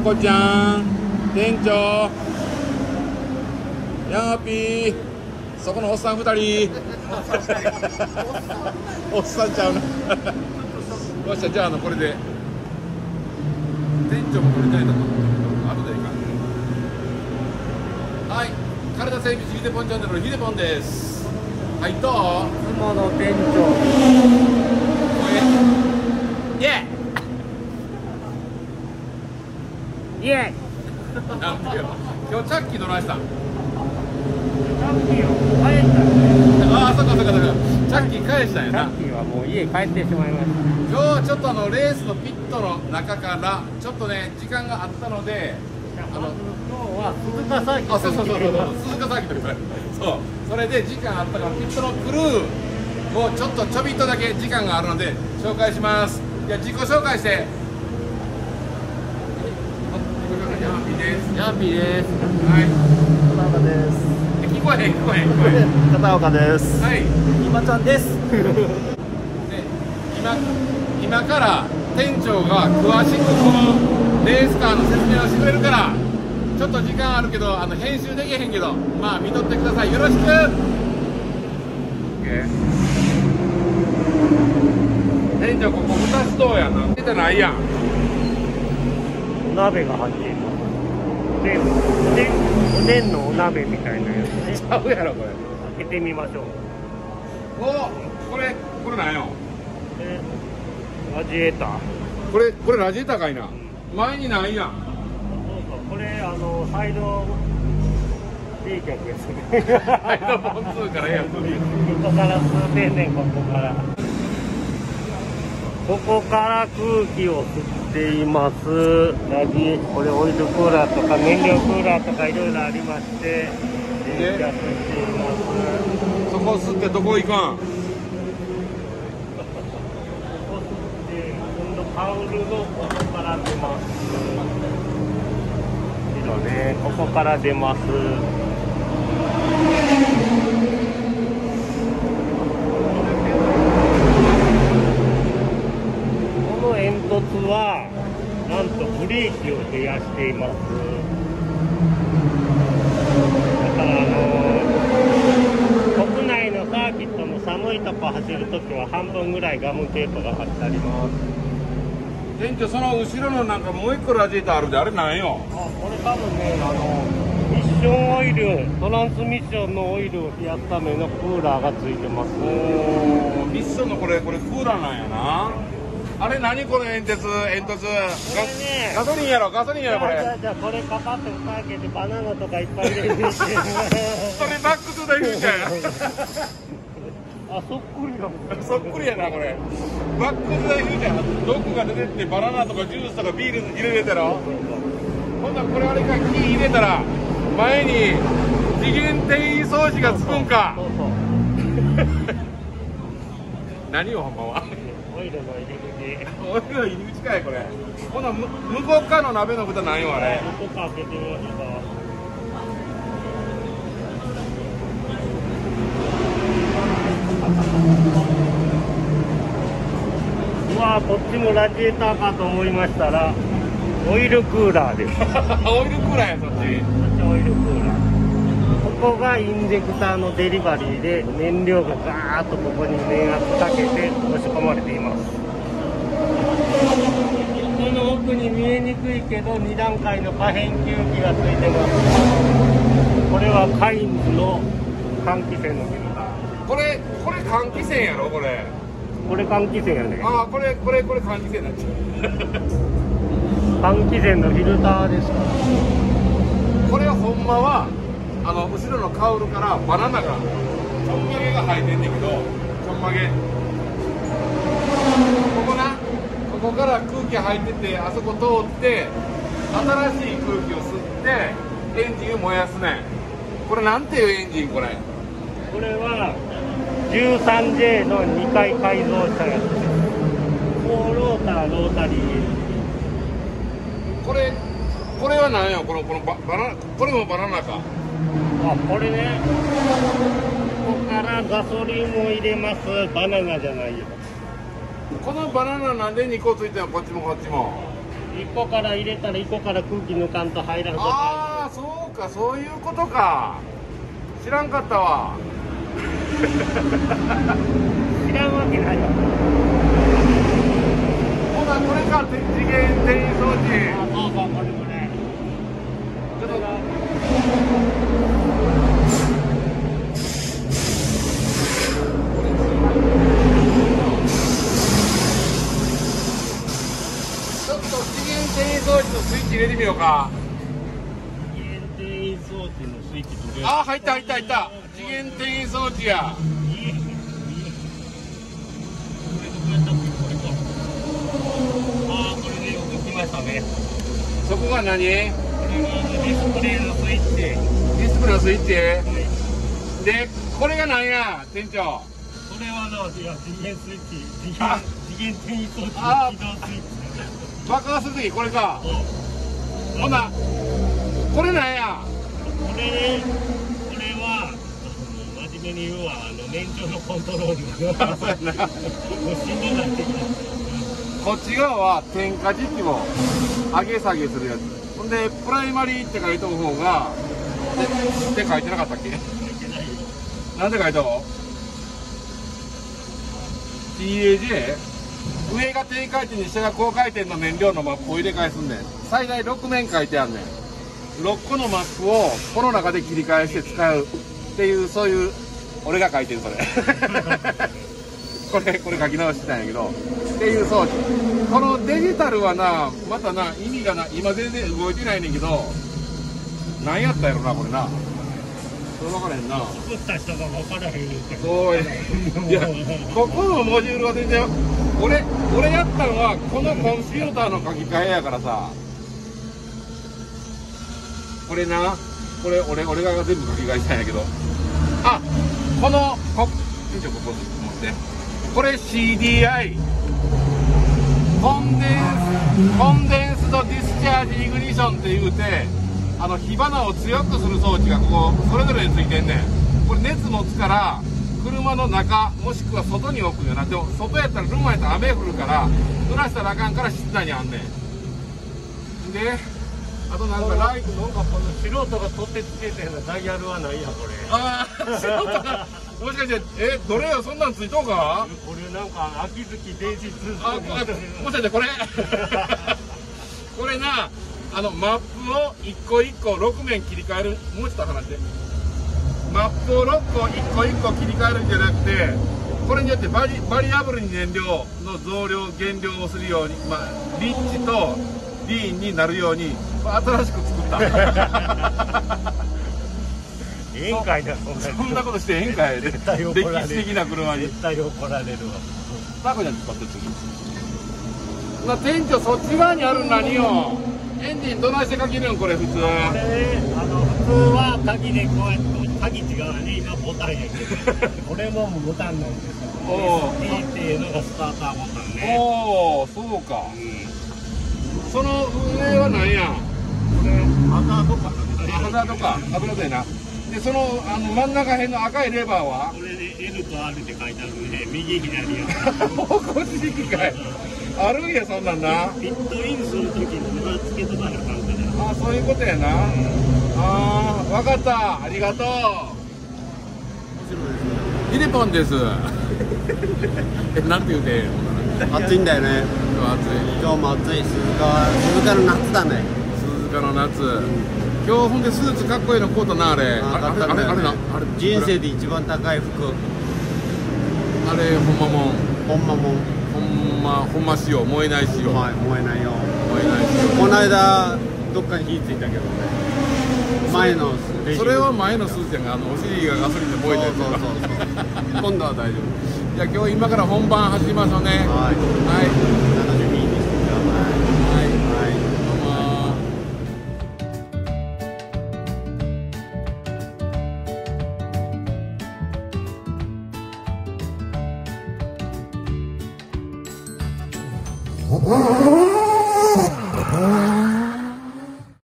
こちゃん、店長、ヤーピー、そこのおっさん2人。おっさんちゃうな。よっしゃ、じゃあこれで店長も取りたいと思う。後でいいか。はい、体整備士ヒデポンチャンネルのヒデポンです。はい、どう？ 妻の店長。 イエイエイ。 なんていうの？今日チャッキーどないしたん？ チャッキーを帰ったね。 ああ、そっかそっかそっか。チャッキー返したんやな。 チャッキーはもう家帰ってしまいました。 今日はちょっとレースのピットの中からちょっとね時間があったので、 今日は鈴鹿サーキット。 あ、そう鈴鹿サーキットに来た。そう、それで時間あったからピットのクルーをちょびっとだけ時間があるので紹介します。じゃあ自己紹介して。ヤーピーです。 ヤーピーです。 はい。 片岡です。 聞こえへん。 片岡です。 はい。 今ちゃんです。 で今から店長が詳しくこのレースカーの説明をしてくれるから、ちょっと時間あるけど編集できへんけど、まあ見とってください。よろしく。店長、ここ武蔵堂やな。出てないやん。 鍋が入っています。で、おでんのお鍋みたいなやつね。 ちゃうやろこれ。 開けてみましょう。 お、これなんよ。 ラジエーター。 これラジエーターかいな。前にないやん。 そうそう、これサイド B 脚ですね。 サイド本数からやつ。 ここから数点ね、ここから空気を吸っています。これオイルクーラーとか燃料クーラーとかいろいろありまして、冷却しています。 そこ吸ってどこ行かん？ カウルのここから出ます。ここから出ます。この煙突はなんとブレーキを減らしています。だから国内のサーキットの寒いとこ走るときは半分ぐらいガムテープが貼ってあります。 店長、その後ろのなんかもう一個ラジエーターあるで、あれなんよ。 これ多分ね、ミッションオイル、トランスミッションのオイルを冷やすためのクーラーがついてます。 おー、ミッションのこれクーラーなんやな。あれ何この煙突。ガソリンやろこれ。 じゃあこれかかって蓋開けてバナナとかいっぱい入れてそれバックトゥザフューチャーや。 あ、そっくりだもん。 そっくりやなこれ。バックトゥザフューチャー。毒が出てってバナナとかジュースとかビール入れてたろ。ほんならこれあれか、木入れたら前に次元転移装置がつくんか。 そう何よほんまは。 オイルの入り口。 オイルの入り口かいこれ。ほな向こう側の鍋の蓋なんよあれ。 ここ開けてみましょうか。うわー、こっちもラジエーターかと思いましたらオイルクーラーです。 オイルクーラーやそっち。 オイルクーラー。ここがインジェクターのデリバリーで燃料がガーッとここに電圧かけて押し込まれています。この奥に見えにくいけど2段階の可変吸気がついてます。これはカインズの換気扇のフィルター。 これ換気扇やろこれ。 これ換気扇やね。 ああ、これ換気扇になっちゃう。 換気扇のフィルターですか。 これはほんまは後ろのカウルからバナナがちょんまげが生えてんねんけど、ちょんまげここから空気入ってて、あそこ通って新しい空気を吸ってエンジンを燃やすねん。これなんていうエンジンこれ。 これは 13J の2回改造したやつです。4ローター、ロータリー。 これは何よこのバナナ。これもバナナか。 あ、これね、ここからガソリンも入れます。バナナじゃないよ。 このバナナなんで2個ついてるの？こっちもこっちも。 1個から入れたら1個から空気抜かんと入らんと。 ああ、そうか、そういうことか。知らんかったわ。 知らんわけないよ。 ほな、これか、次元転移装置。 そうそう、これこれ。 ちょっと。ちょっと次元転移装置のスイッチ入れてみようか。 次元転移装置のスイッチと。 あ、入った入った入った。次元転移装置や。 これでよく来ましたね。 そこが何？デディスプレイのスイッチ。 ィスプレイのスイッチ。で、これが何や、店長。 これは次元スイッチ。次元転移装置の起動スイッチ。 爆破するときこれか。ほな、これなんや。 これは真面目に言うわ、燃料のコントロール。 そうやな。 もうしんどなってきた。 こっち側は点火時期を上げ下げするやつ。ほんで、プライマリーって書いとく方が、って書いてなかったっけ？なんで書いたの？ TAJ？ 上が低回転に下が高回転の燃料のマップを入れ替えすんねん。最大6面書いてあんねん。6個のマップをこの中で切り替えして使うっていう、そういう、俺が書いてるそれ。これ書き直してたんやけど、っていう装置。このデジタルはな、またな、意味がな、今全然動いてないねんけど、何やったやろな、これな。それ分からへんな。 作った人が分からへん言うて。 そうや。いや、ここのモジュールは全然、俺やったのは、このコンピューターの書き換えやからさ、これな、これ俺が全部書き換えしたんやけど、あ、店長ここ持って。これ CDI コンデンスドディスチャージイグニションって言うて、火花を強くする装置がここそれぞれについてんねん。これ熱持つから車の中もしくは外に置くよな。でも外やったらルンマやったら雨降るから濡らしたらあかんから室内にあんねん。であとなんかライトなんかこの素人が取ってつけたようなダイヤルはないやこれ。 ああ、素人がもしかしてどれよ、そんなんついとうか？ これなんか秋月電子通あ、もしかしてこれこれな、マップを一個一個6面切り替える。もうちょっと話して。マップを6個一個一個切り替えるんじゃなくて、これによってバリアブルに燃料の増量減量をするように、リッチとリーンになるように新しく作った宴会だ。 そんなことして宴会で歴史的な車に絶対怒られるわ。 タコちゃん使って次。店長そっち側にある何よ。エンジンどないしてかけるんこれ普通。 これ普通は鍵でこうやって鍵違うね。今ボタンやけどこれもボタンなんですよ。ST っていうのがスターターボタンね。 おお、そうか。その上は何や。 これハザードか。 ハザードか。油だよな。でその真ん中辺の赤いレバーはこれで L と R って書いてあるんで右左や。 方向指示かい。あるんやそんなんな。 ピットインするときにまだつけとかなあかんから。 あ、そういうことやな。ああ、わかった。ありがとう。ヒデポンです。なんて言うて。 暑いんだよね。今日も暑い。鈴鹿の夏だね。 鈴鹿の夏。今日ほんでスーツかっこいいのコートなあれ。あれ人生で一番高い服。 あれほんまもん。ほんま仕様、燃えない仕様。 燃えないよ。 燃えない仕様。 この間どっかに火ついたけどね。前のそれは前のスーツやがお尻がガソリンで燃えてるとか。今度は大丈夫。じゃあ今日今から本番走りましょうね。はい。 楽しみにしてください。 どうも。